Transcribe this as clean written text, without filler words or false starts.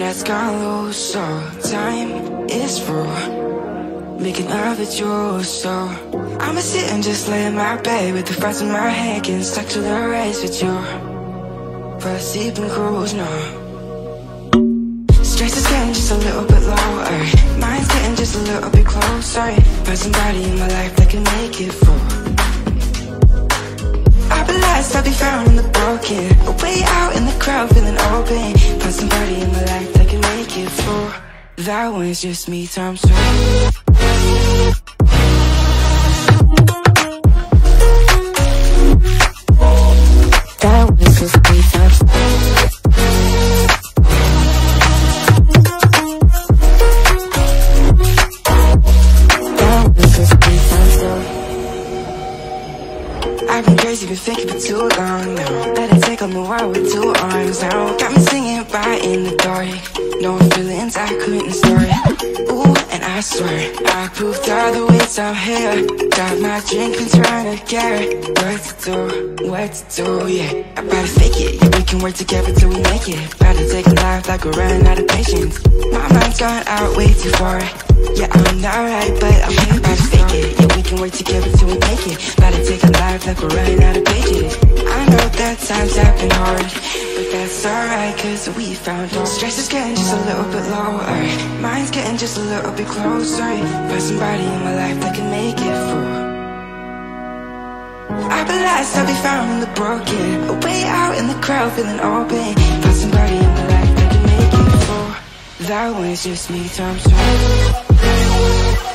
that's gone low, so time is through, making of it yours. So I'ma sit and just lay in my bed with the thoughts in my head, getting stuck to the race with you, for a sleeping cruise now. Stress is getting just a little bit lower, mine's getting just a little bit closer. Find somebody in my life that can make it through. I'll be lost, I'll be found in the broken, way out in the crowd feeling open. Find somebody in my life that can make it through. That one's just me times two. That one's just me times two. I've been crazy, been thinking for too long now. Let it take on the world with two arms now. Got me singing right in the dark, no feelings I couldn't store. Ooh, and I swear I proved all the ways I'm here. Got my drink and trying to get what to do, yeah. I better fake it, yeah, we can work together till we make it. Better take a life like we're running out of patience. My mind's gone out way too far. Yeah, I'm not right, but I'm here. Better fake it, yeah, we can work together till we make it. Better take a life like we're running out of pages. I know that times have been hard, but that's alright, cause we found out. Stress is getting just a little bit lower, mine's getting just a little bit closer. Find somebody in my life that can make it through. I'll be lost, I'll be found in the broken, way out in the crowd feeling open. Find somebody in my life that can make it through. That one's just me times two.